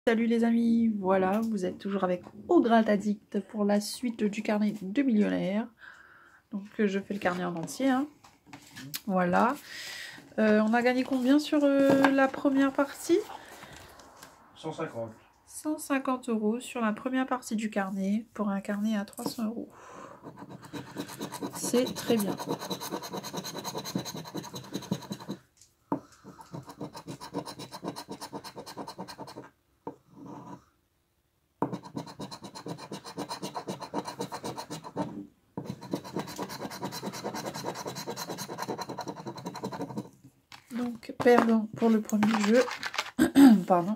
Salut les amis, voilà, vous êtes toujours avec Augrat Addict pour la suite du carnet de millionnaire. Donc je fais le carnet en entier, hein. Voilà. On a gagné combien sur la première partie? 150. 150 € sur la première partie du carnet, pour un carnet à 300 €. C'est très bien. Donc, perdant pour le premier jeu. Pardon.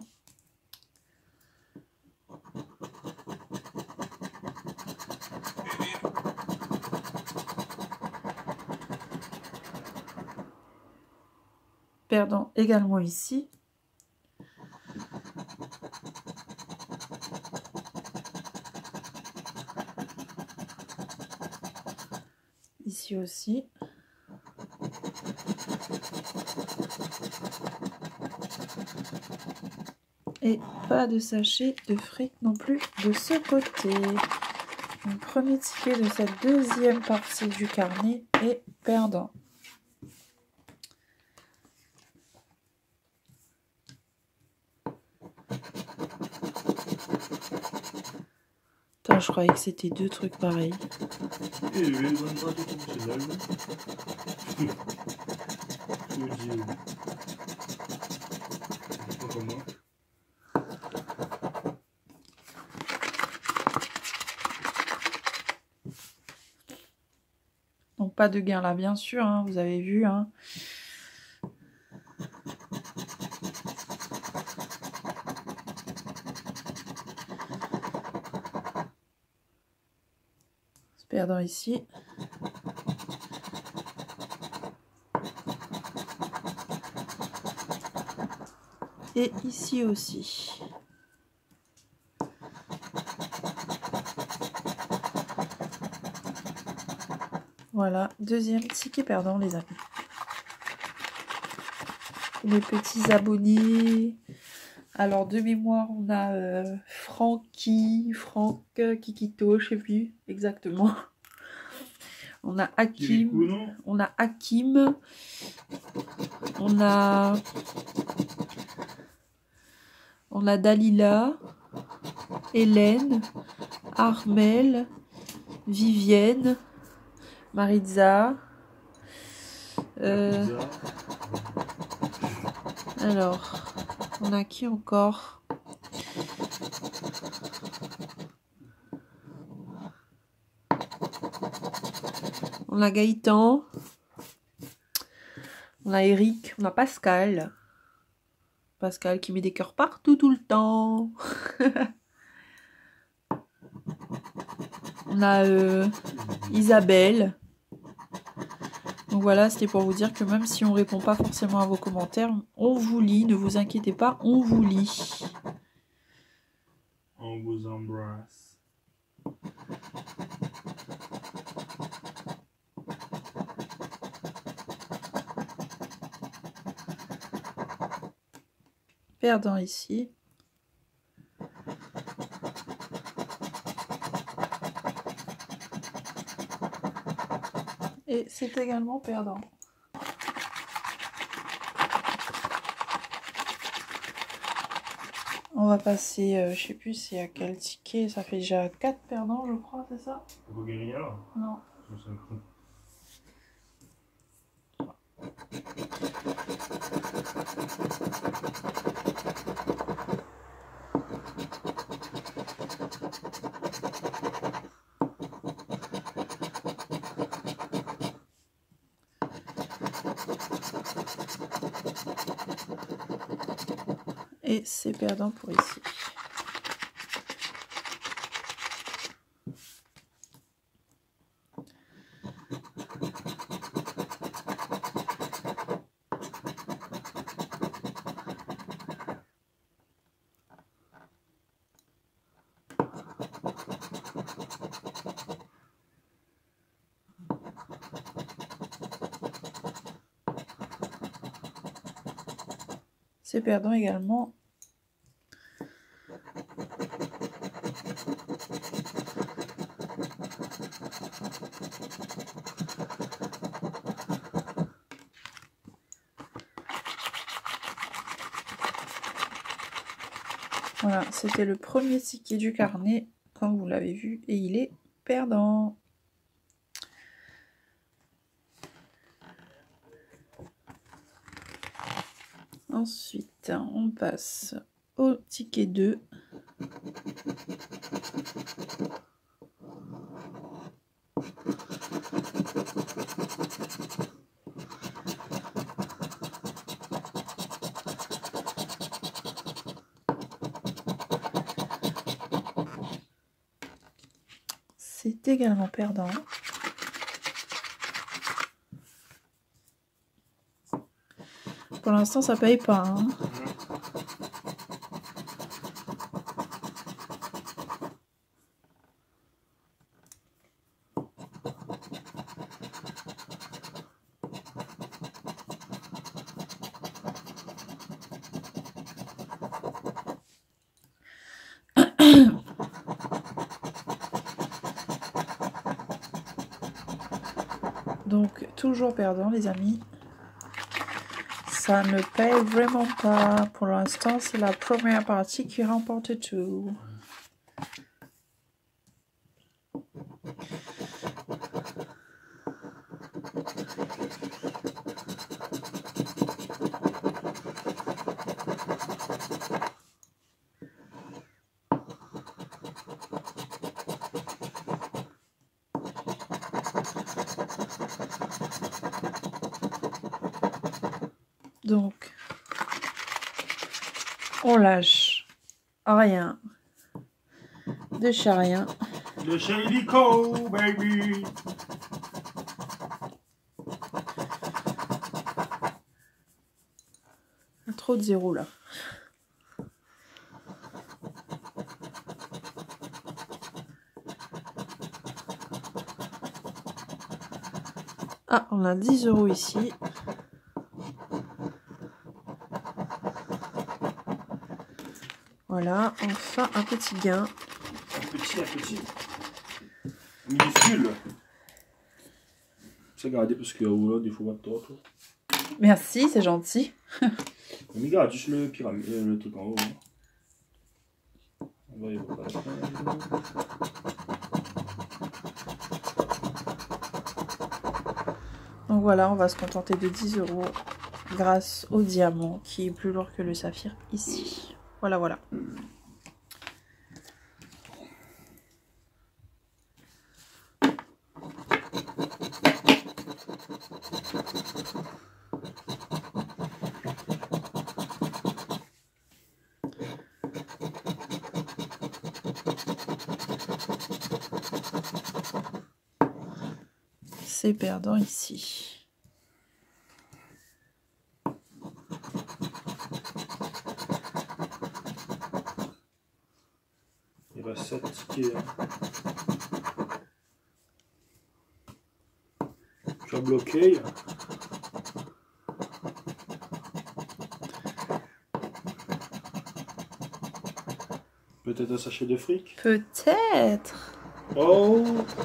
Perdant également ici. Ici aussi. Et pas de sachet de fric non plus de ce côté. Le premier ticket de cette deuxième partie du carnet est perdant. Putain, je croyais que c'était deux trucs pareils. Donc pas de gain là, bien sûr, hein, vous avez vu. Hein. Perdant ici. Et ici aussi. Voilà, deuxième ticket perdant les amis. Les petits abonnés. Alors de mémoire, on a Francky, Franck, Kikito, je sais plus exactement. On a Hakim, on a Hakim, on a Dalila, Hélène, Armel, Vivienne, Maritza. Alors, on a qui encore? On a Gaëtan. On a Eric. On a Pascal. Pascal qui met des cœurs partout tout le temps. On a Isabelle. Donc voilà, c'était pour vous dire que même si on répond pas forcément à vos commentaires, on vous lit, ne vous inquiétez pas, on vous lit. On vous embrasse. Perdant ici. Et c'est également perdant. On va passer, je sais plus c'est à quel ticket, ça fait déjà 4 perdants je crois, c'est ça? Vous gagnez alors? Non. Et c'est perdant pour ici. C'est perdant également. Voilà, c'était le premier ticket du carnet, comme vous l'avez vu, et il est perdant. Ensuite, on passe au ticket 2. C'est également perdant. Pour l'instant, ça paye pas. Hein. Donc, toujours perdant, les amis. Ça ne paye vraiment pas. Pour l'instant, c'est la première partie qui remporte tout. Donc, on lâche rien de chez rien. Le Shadico, baby. Il y a trop de zéros là. Ah, on a 10 € ici. Voilà, enfin un petit gain. Un petit. Minuscule. C'est gardé parce qu'il y a là des fois pas de. Merci, c'est gentil. Mais regarde juste le pyramide, le truc en haut. Hein. On va y voir. Donc voilà, on va se contenter de 10 € grâce au diamant qui est plus lourd que le saphir ici. Voilà, voilà. C'est perdant ici. Il reste 7 tickets. Tu as bloqué. Peut-être un sachet de fric. Peut-être. Oh.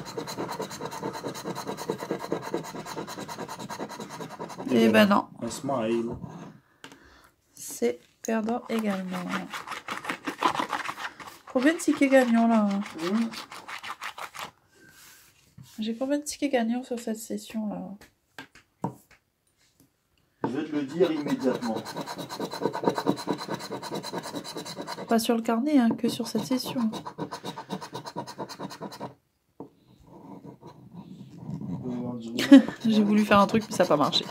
Eh ben non. Un smile. C'est perdant également. Combien de tickets gagnants là? J'ai combien de tickets gagnants sur cette session là? Je vais te le dire immédiatement. Pas sur le carnet, hein, que sur cette session. J'ai voulu faire un truc mais ça n'a pas marché.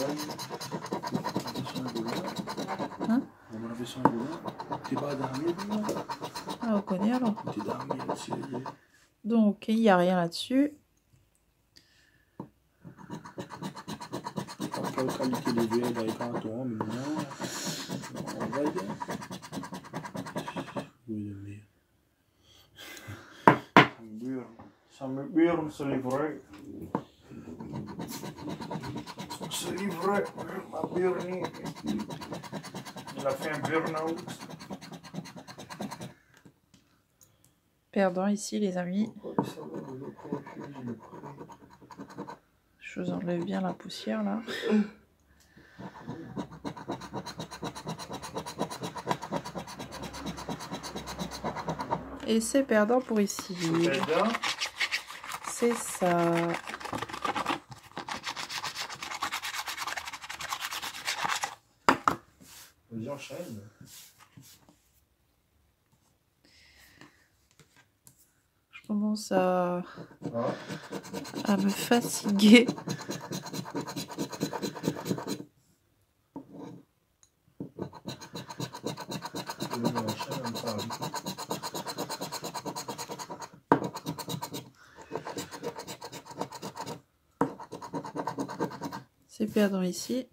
Hein? Ah, on connaît alors. Donc il n'y a rien là-dessus. Qualité de verre dans les cantons, mais non. On va y aller. Oui, mais. Ça me burne ce livret. Ce livret m'a burné. Il a fait un burn-out. Perdant ici les amis. Je vous enlève bien la poussière là. et c'est perdant pour ici. Perdant. C'est ça. Vas-y, enchaîne. Je commence à Ah. me fatiguer. C'est perdant ici.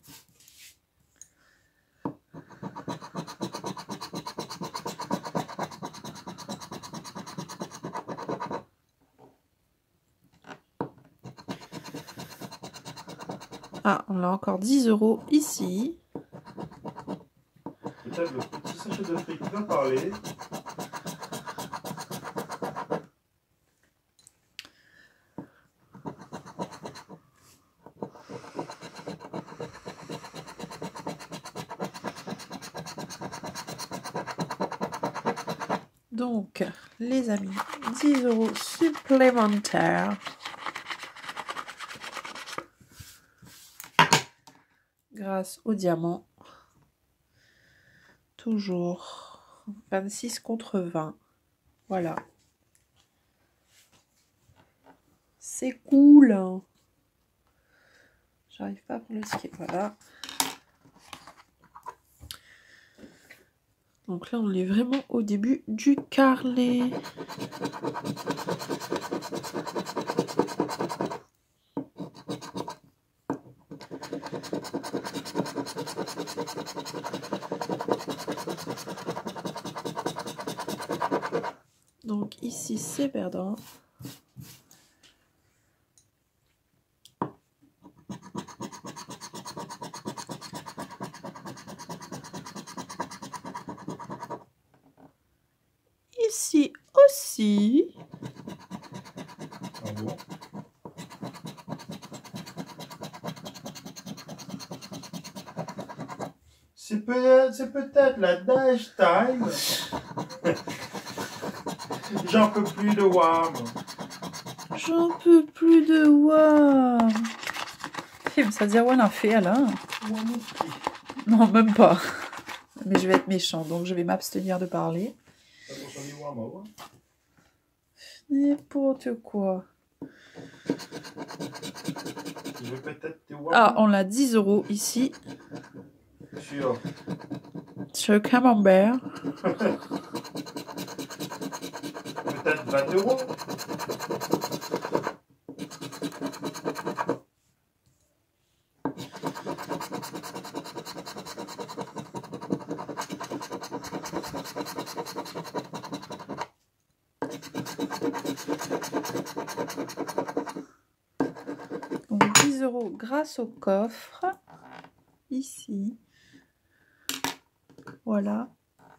Ah, on a encore 10 € ici. Peut-être le petit sachet de fric va parler. Donc, les amis, 10 € supplémentaires. Grâce au diamant. Toujours 26 contre 20. Voilà. C'est cool. J'arrive pas à prendre le ticket. Voilà. Donc là, on est vraiment au début du carnet. Donc ici, c'est perdant. Ici aussi. Ah bon? C'est peut-être la dash time. J'en peux plus de WAM. J'en peux plus de WAM. Ça veut dire ouais, on a fait Alain. Non, même pas. Mais je vais être méchant, donc je vais m'abstenir de parler. N'importe quoi. Ah, on a 10 € ici. Sur Camembert. Peut-être 20 €. Donc 10 € grâce au coffre. Ici. Voilà.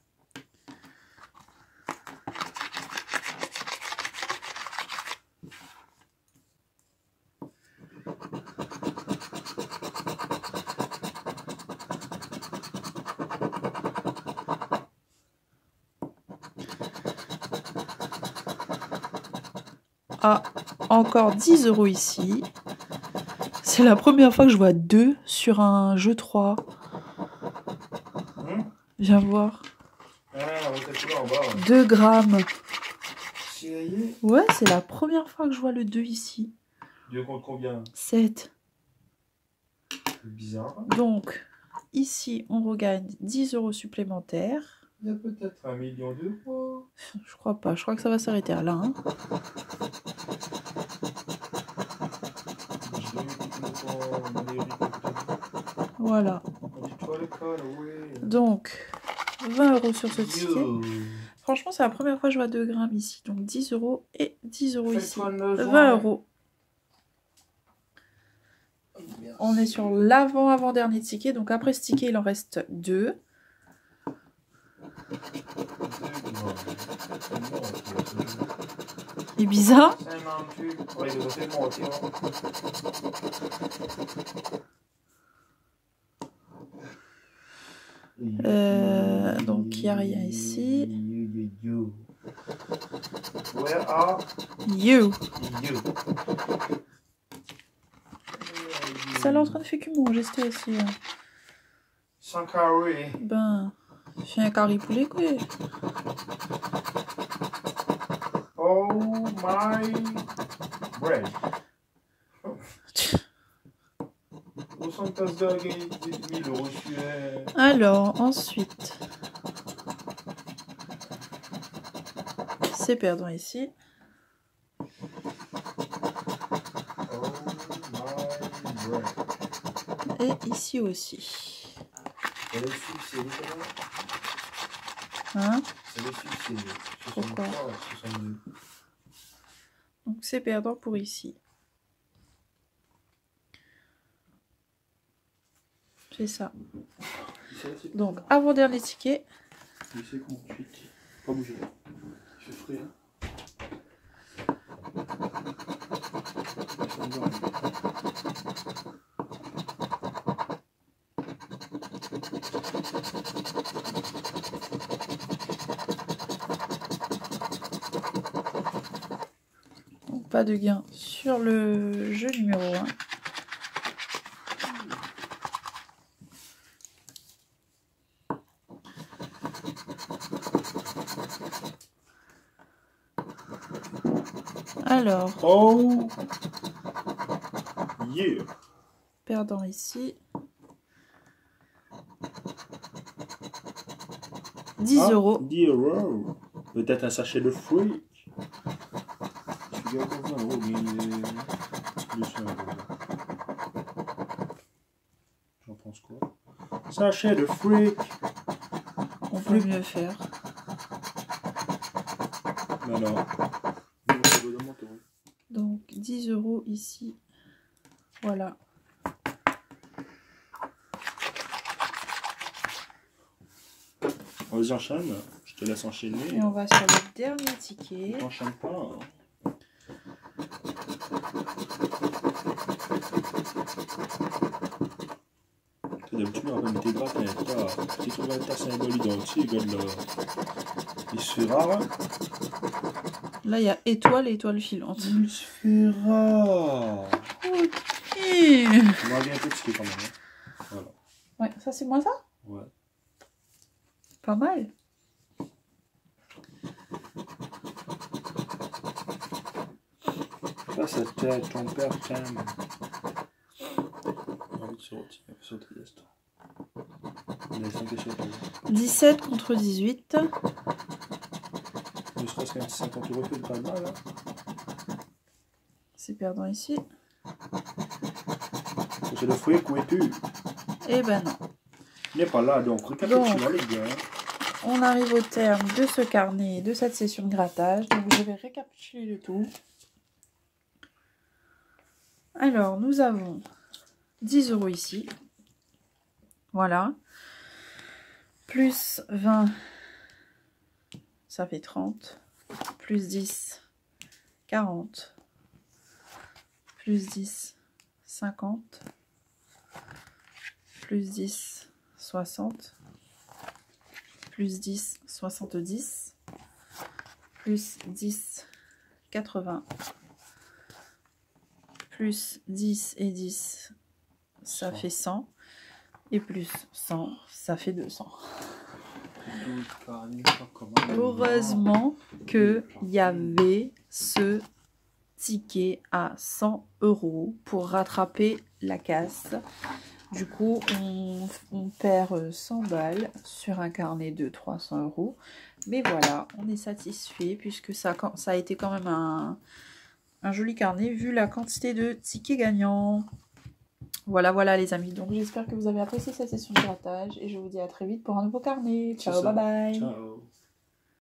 Ah, encore 10 € ici. C'est la première fois que je vois 2 sur un jeu 3. Viens voir. Ah, on était là en bas. 2 grammes. Sérieux? Ouais, c'est la première fois que je vois le 2 ici. 2 contre combien? 7. C'est bizarre. Donc, ici, on regagne 10 € supplémentaires. Il y a peut-être 1 million d'euros. Je crois pas. Je crois que ça va s'arrêter là. Hein. Voilà. Donc, 20 € sur ce ticket. Franchement, c'est la première fois que je vois 2 grammes ici. Donc, 10 € et 10 € ici. 20 €. On est sur l'avant-avant-dernier ticket. Donc, après ce ticket, il en reste 2. Il est bizarre. Donc, il n'y a rien ici. Where are you? you? Ça l'est en train de faire que manger, c'était aussi. Hein. Sans carré. Ben, fais un curry poulet, quoi. Oh my bread. Où sont tes gagné 10 000 euros sur... Alors, ensuite, c'est perdant ici. Oh my bread. Et ici aussi. C'est le succès, Hein? c'est le succès. Pourquoi? 63, 62. Donc, c'est perdant pour ici. C'est ça. Donc, avant-dernier ticket. C'est 58. Pas bouger. Il fait frais, hein. Donc, pas de gain sur le jeu numéro 1. Alors, Oh yeah. perdant ici. 10 euros. 10 euros. Peut-être un sachet de fruits. Je suis encore 20 euros, mais 200 euros. J'en pense quoi? Sachet de fruits. On peut mieux faire. Non, non. Donc 10 euros ici. Voilà. On les enchaîne. Je te laisse enchaîner. Et on va sur le dernier ticket. On t'enchaîne pas. Hein. D'habitude, on va mettre gratin. Si tu vas être symbolique entier, regarde là. Il se fait rare. Là, il y a étoile et étoile filante. Il se fait rare. Ok. On va bien un peu de ticket quand même. Hein. Voilà. Ouais, ça c'est moi ça? Ouais. Pas mal. Ça, c'était ton père t'aime. 17 contre 18. Ne serait-ce qu'un 50 euros, c'est pas mal. Hein. C'est perdant ici. C'est le fruit où es-tu? Eh ben non. Il n'est pas là, donc récapitulons les gars. On arrive au terme de ce carnet, de cette session de grattage. Donc je vais récapituler le tout. Alors, nous avons 10 euros ici. Voilà. Plus 20, ça fait 30. Plus 10, 40. Plus 10, 50. Plus 10, 60. Plus 10, 70. Plus 10, 80. Plus 10 et 10, ça 100. fait 100. Et plus 100, ça fait 200. Heureusement qu'il y avait ce ticket à 100 euros pour rattraper la casse. Du coup, on perd 100 balles sur un carnet de 300 euros. Mais voilà, on est satisfait puisque ça a été quand même un joli carnet vu la quantité de tickets gagnants. Voilà, voilà les amis. Donc j'espère que vous avez apprécié cette session de grattage et je vous dis à très vite pour un nouveau carnet. Ciao, bye bye. Ciao.